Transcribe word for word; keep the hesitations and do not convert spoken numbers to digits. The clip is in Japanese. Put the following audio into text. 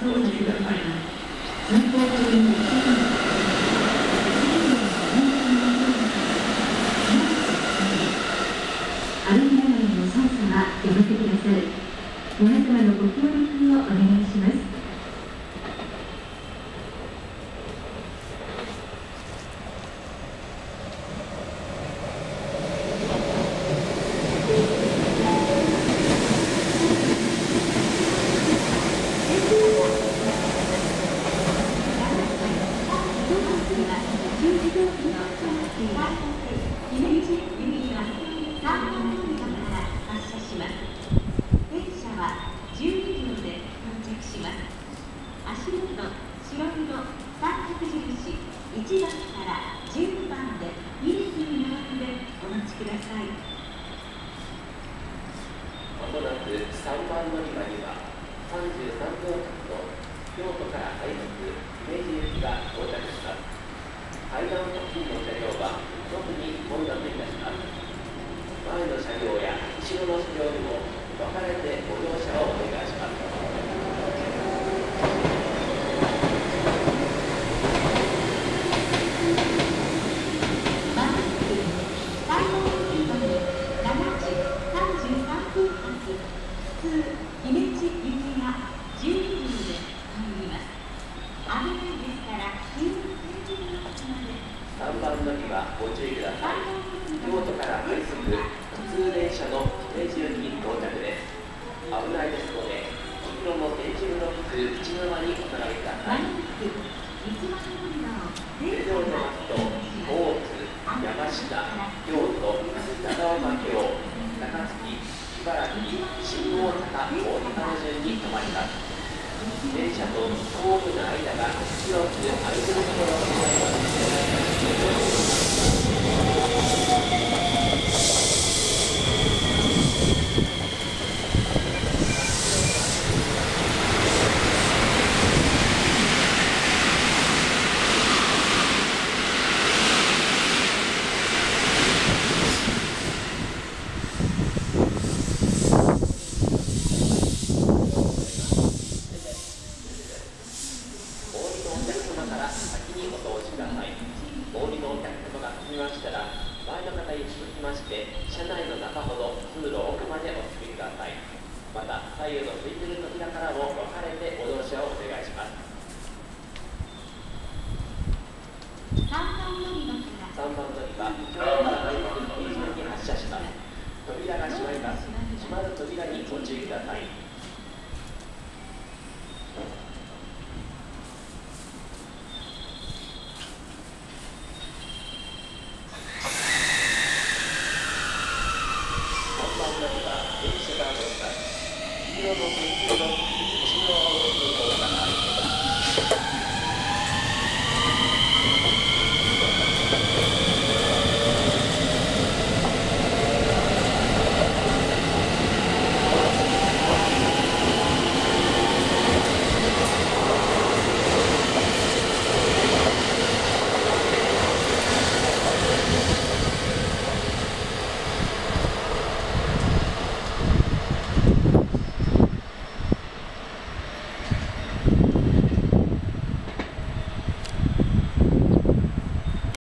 ご注意ください。運行中に歩きながらの操作はやめてください。皆様のご協力をお願いします。 まもなくさんばん乗り場にはさんじゅうさんびょうかんの京都から快速姫路行きが到着します。階段付近の車両は特に混雑いたします。前の車両や後ろの車両にも分かれてご乗車をお願いします。さんばん乗り場ご注意ください。京都から快速普通電車の姫路行き到着です。危ないですので、黄色の電柱のつく内側にお下がりください。それではますと、大津、山下、京都、長岡京、高槻、茨城、新大阪、大阪の順に止まります。電車とホームの間が広く空いているところをございます。車内の中ほど通路奥までお進みください。また左右の空いている扉からも分かれてご乗車をお願いします。さんばん乗り場京都から快速姫路行き発車します。扉が閉まります。閉まる扉にご注意ください。